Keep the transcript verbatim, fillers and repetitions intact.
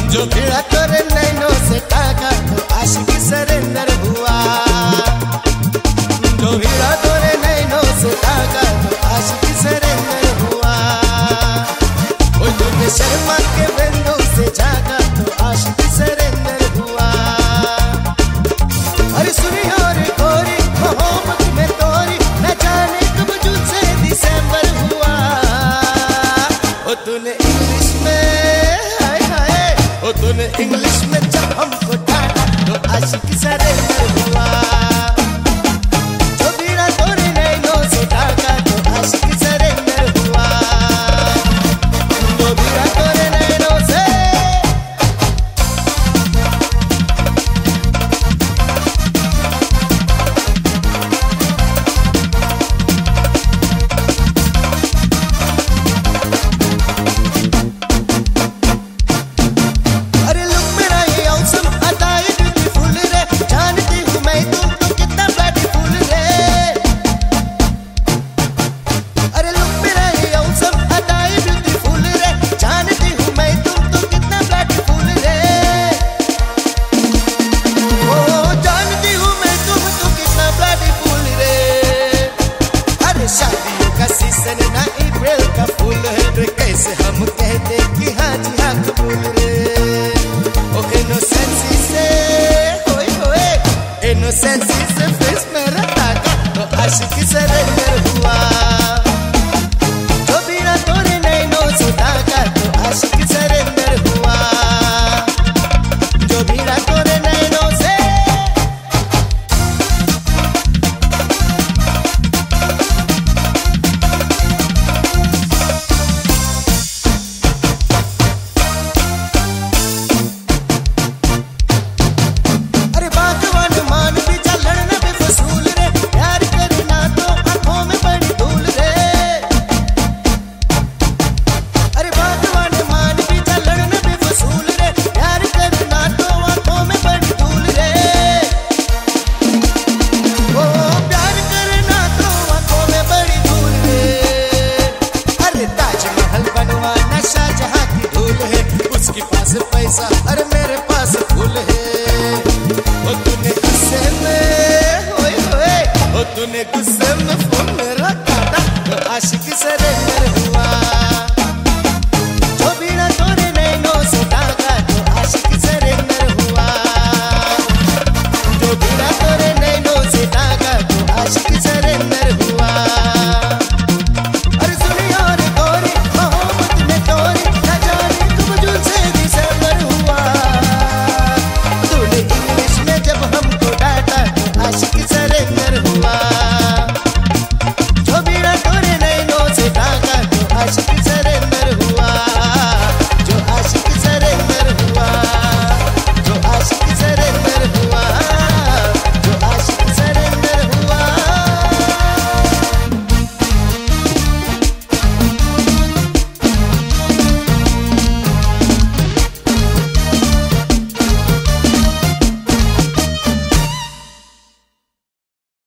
जो भिड़ा तोरे नैनों से ताका तो आशिकी सरेंदर हुआ। जो भिड़ा तोरे नैनों से ताका तो आशिकी सरेंदर हुआ। वो तुझे शर्मा के बिंदु से जागा तो आशिकी सरेंदर हुआ। अरे सुनी और गोरी मोहब्बत में तोरी न जाने कब जून से दिसंबर हुआ। ओ तूने इंग्लिश में हाय हाय, ओ तूने इंग्लिश में जब हमको डांटा तो आशिकी सरेंडर हुआ। जो भिड़ा तोरे नैनों से ताका तो आशिकी सरेंडर हुआ। जो भिड़ा तोरे नैनों से शादियों का सीजन ना अप्रैल का फूल है रे, कैसे हम कहते कि हाँ जी हाँ कबूल रे। ओ इनोसेंसी से होए होए, इनोसेंसी से फेस मेरा ताका तो आशिकी सरेंडर हुआ। जो भिड़ा तोरे नैनों से ताका तो आशिकी सरेंडर हुआ। जो भिड़ा तोरे नैनों से पैसा।